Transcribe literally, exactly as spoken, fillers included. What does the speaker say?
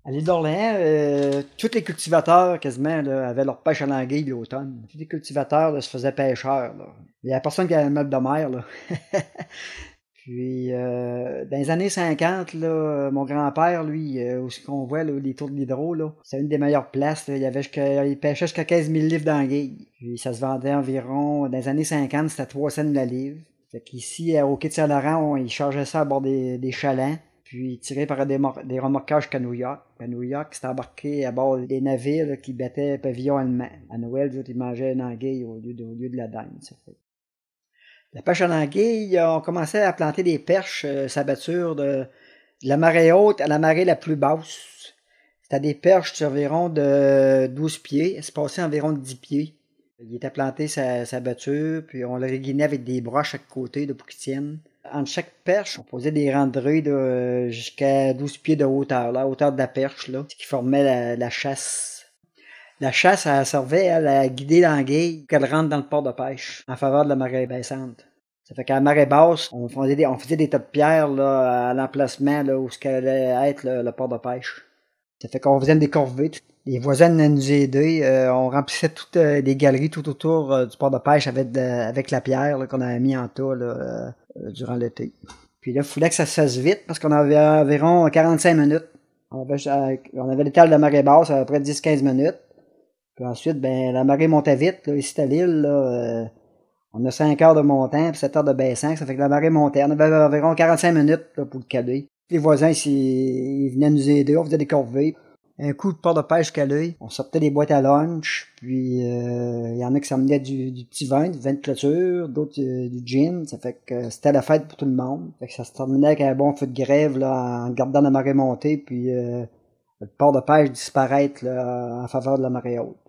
À l'île d'Orléans, euh, tous les cultivateurs, quasiment, là, avaient leur pêche à l'anguille l'automne. Tous les cultivateurs là, se faisaient pêcheurs. Là. Il n'y a personne qui avait le mal de mer. Là. Puis, euh, dans les années cinquante, là, mon grand-père, lui, euh, où ce qu'on voit, là, les tours de l'hydro, là, c'est une des meilleures places. Là. Il, y avait jusqu'à, il pêchait jusqu'à quinze mille livres d'anguilles. Puis, ça se vendait environ, dans les années cinquante, c'était trois cents la livre. Fait qu'ici, au quai de Saint-Laurent, on, ils chargeaient ça à bord des, des chalands. Puis tiré par des, des remorquages canouillards. Canouillards qui s'étaient embarqués à bord des navires là, qui battaient pavillon allemand. À Noël, les autres, ils mangeaient une anguille au lieu de, au lieu de la dinde. Ça fait. La pêche à l'anguille, on commençait à planter des perches, euh, s'abatture de, de la marée haute à la marée la plus basse. C'était des perches d'environ de douze pieds. Elles se passaient environ de dix pieds. Il était planté sa, sa batture, puis on le réguinait avec des bras à chaque côté de pour qu'ils tiennent. Entre chaque perche, on posait des rangs de raies de, jusqu'à douze pieds de hauteur, la hauteur de la perche, là, ce qui formait la, la chasse. La chasse, elle servait elle, à guider l'anguille pour qu'elle rentre dans le port de pêche en faveur de la marée baissante. Ça fait qu'à la marée basse, on faisait des, on faisait des tas de pierres là, à l'emplacement là, où ce qu'allait être le, le port de pêche. Ça fait qu'on faisait des corvées. Les voisins venaient nous aider. Euh, on remplissait toutes euh, les galeries tout autour euh, du port de pêche avec, de, avec la pierre là, qu'on avait mis en tas là, euh, durant l'été. Puis là, il fallait que ça se fasse vite parce qu'on avait environ quarante-cinq minutes. On avait, on avait l'étal de marée basse à peu près dix à quinze minutes. Puis ensuite, ben la marée montait vite. Là, ici à l'île, là, euh, on a cinq heures de montant puis sept heures de baissant. Ça fait que la marée montait. On avait environ quarante-cinq minutes là, pour le caler. Les voisins ici, ils venaient nous aider. On faisait des corvées. Un coup de port de pêche calé. On sortait des boîtes à lunch, puis il euh, y en a qui s'amenaient du, du petit vin, du vin de clôture, d'autres euh, du gin. Ça fait que c'était la fête pour tout le monde. Fait que ça se terminait avec un bon feu de grève là, en gardant la marée montée, puis euh, le port de pêche disparaître là, en faveur de la marée haute.